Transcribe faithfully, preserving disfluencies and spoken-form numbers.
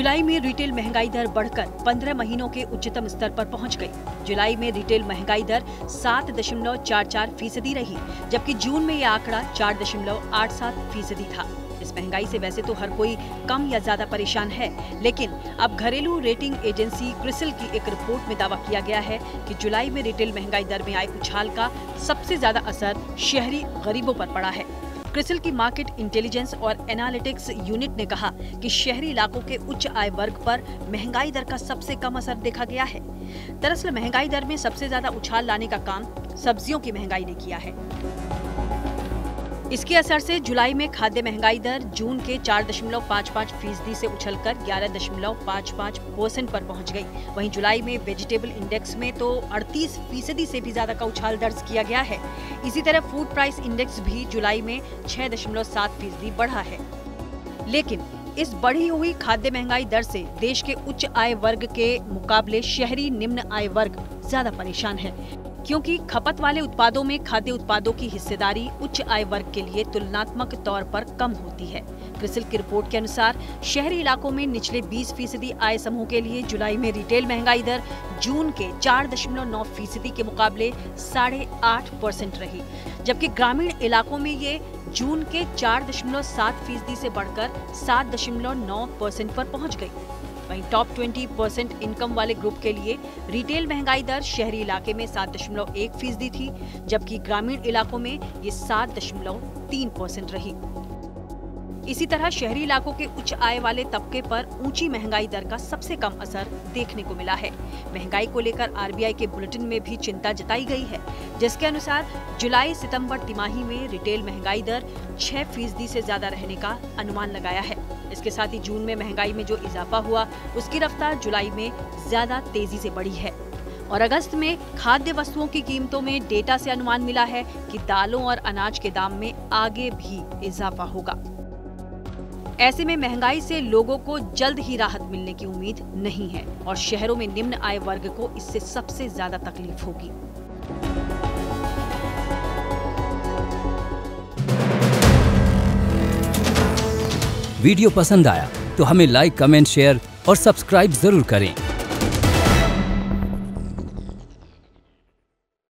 जुलाई में रिटेल महंगाई दर बढ़कर पंद्रह महीनों के उच्चतम स्तर पर पहुंच गई। जुलाई में रिटेल महंगाई दर सात दशमलव चार चार फीसदी रही, जबकि जून में यह आंकड़ा चार दशमलव आठ सात फीसदी था। इस महंगाई से वैसे तो हर कोई कम या ज्यादा परेशान है, लेकिन अब घरेलू रेटिंग एजेंसी क्रिसिल की एक रिपोर्ट में दावा किया गया है कि जुलाई में रिटेल महंगाई दर में आए उछाल का सबसे ज्यादा असर शहरी गरीबों पर पड़ा है। क्रिसिल की मार्केट इंटेलिजेंस और एनालिटिक्स यूनिट ने कहा कि शहरी इलाकों के उच्च आय वर्ग पर महंगाई दर का सबसे कम असर देखा गया है। दरअसल महंगाई दर में सबसे ज्यादा उछाल लाने का काम सब्जियों की महंगाई ने किया है। इसके असर से जुलाई में खाद्य महंगाई दर जून के चार दशमलव पाँच पाँच फीसदी से उछलकर ग्यारह दशमलव पाँच पाँच परसेंट पर पहुंच गई। वहीं जुलाई में वेजिटेबल इंडेक्स में तो अड़तीस फीसदी से भी ज्यादा का उछाल दर्ज किया गया है। इसी तरह फूड प्राइस इंडेक्स भी जुलाई में छह दशमलव सात फीसदी बढ़ा है। लेकिन इस बढ़ी हुई खाद्य महंगाई दर से देश के उच्च आय वर्ग के मुकाबले शहरी निम्न आय वर्ग ज्यादा परेशान है, क्योंकि खपत वाले उत्पादों में खाद्य उत्पादों की हिस्सेदारी उच्च आय वर्ग के लिए तुलनात्मक तौर पर कम होती है। क्रिसिल की रिपोर्ट के अनुसार शहरी इलाकों में निचले बीस फीसदी आय समूह के लिए जुलाई में रिटेल महंगाई दर जून के चार दशमलव नौ फीसदी के मुकाबले साढ़े आठ परसेंट रही, जबकि ग्रामीण इलाकों में ये जून के चार दशमलव सात फीसदी से बढ़कर सात दशमलव नौ परसेंट पर पहुंच गई। वहीं टॉप बीस परसेंट इनकम वाले ग्रुप के लिए रिटेल महंगाई दर शहरी इलाके में सात दशमलव एक फीसदी थी, जबकि ग्रामीण इलाकों में ये सात दशमलव तीन परसेंट रही। इसी तरह शहरी इलाकों के उच्च आय वाले तबके पर ऊंची महंगाई दर का सबसे कम असर देखने को मिला है। महंगाई को लेकर आरबीआई के बुलेटिन में भी चिंता जताई गई है, जिसके अनुसार जुलाई सितंबर तिमाही में रिटेल महंगाई दर छह फीसदी से ज्यादा रहने का अनुमान लगाया है। इसके साथ ही जून में महंगाई में जो इजाफा हुआ उसकी रफ्तार जुलाई में ज्यादा तेजी से बढ़ी है। और अगस्त में खाद्य वस्तुओं की कीमतों में डेटा से अनुमान मिला है कि दालों और अनाज के दाम में आगे भी इजाफा होगा। ऐसे में महंगाई से लोगों को जल्द ही राहत मिलने की उम्मीद नहीं है और शहरों में निम्न आय वर्ग को इससे सबसे ज्यादा तकलीफ होगी। वीडियो पसंद आया तो हमें लाइक, कमेंट, शेयर और सब्सक्राइब जरूर करें।